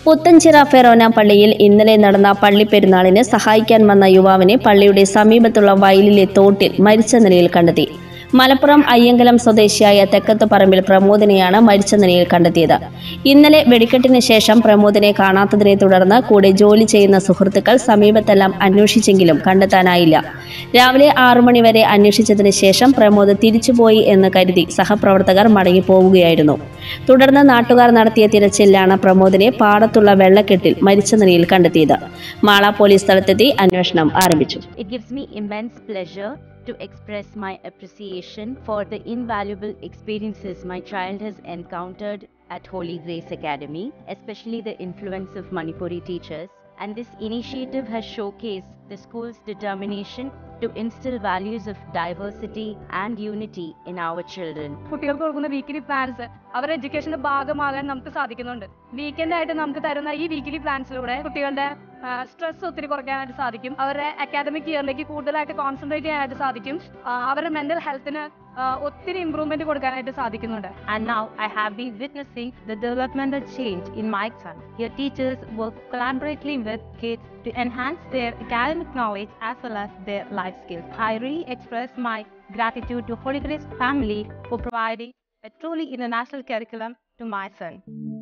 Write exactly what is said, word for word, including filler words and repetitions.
പുത്തൻചിറ ഫെറോന പള്ളിയിൽ ഇന്നലെ നടന്ന പള്ളിപ്പെരുന്നാളിന് സഹായിക്കാൻ വന്ന യുവാവിനെ പള്ളിയുടെ സമീപത്തുള്ള വയലിലെ തോട്ടിൽ മരിച്ച നിലയിൽ കണ്ടെത്തി. മലപ്പുറം അയ്യങ്കലം സ്വദേശിയായ തെക്കത്തുപറമ്പിൽ പ്രമോദിനെയാണ് മരിച്ച നിലയിൽ കണ്ടെത്തിയത്. ഇന്നലെ വെടിക്കെട്ടിന് ശേഷം പ്രമോദിനെ കാണാത്തതിനെ തുടർന്ന് കൂടെ ജോലി ചെയ്യുന്ന സുഹൃത്തുക്കൾ സമീപത്തെല്ലാം അന്വേഷിച്ചെങ്കിലും കണ്ടെത്താനായില്ല. രാവിലെ ആറു മണിവരെ അന്വേഷിച്ചതിന് ശേഷം പ്രമോദ് തിരിച്ചുപോയി എന്ന് കരുതി സഹപ്രവർത്തകർ മടങ്ങിപ്പോവുകയായിരുന്നു. തുടർന്ന് നാട്ടുകാർ നടത്തിയ തിരച്ചിലാണ് പ്രമോദിനെ പാടത്തുള്ള വെള്ളക്കെട്ടിൽ മരിച്ച നിലയിൽ കണ്ടെത്തിയത്. മാള പോലീസ് സ്ഥലത്തെത്തി അന്വേഷണം ആരംഭിച്ചു. It gives me immense pleasure to express my appreciation for the invaluable experiences my child has encountered at Holy Grace Academy, especially the influence of Manipuri teachers. And this initiative has showcased the school's determination to instill values of diversity and unity in our children. കുട്ടികൾക്ക് കൊടുക്കുന്ന weekly plans അവരുടെ എഡ്യൂക്കേഷന്റെ ഭാഗമാകാൻ നമുക്ക് സാധിക്കുന്നുണ്ട്. Weekend ആയിട്ട് നമുക്ക് തരുന്ന ഈ വീക്കിലി പ്ലാൻസിലൂടെ കുട്ടികളുടെ സ്ട്രെസ് ഒത്തിരി കുറയ്ക്കാനായിട്ട് സാധിക്കും. അവരുടെ അക്കാദമിക് ഇയറിലേക്ക് കൂടുതലായിട്ട് കോൺസെൻട്രേറ്റ് ചെയ്യാനായിട്ട് സാധിക്കും. അവരുടെ മെന്റൽ ഹെൽത്തിന് ഒത്തിരി ഇംപ്രൂവ്മെന്റ് കൊടുക്കാനായിട്ട് സാധിക്കുന്നുണ്ട്. And now I have been witnessing the developmental change in my son. Your teachers work collaboratively with kids to enhance their academic knowledge as well as their life skills. I really express my gratitude to Holy Grace family for providing a truly international curriculum to my son.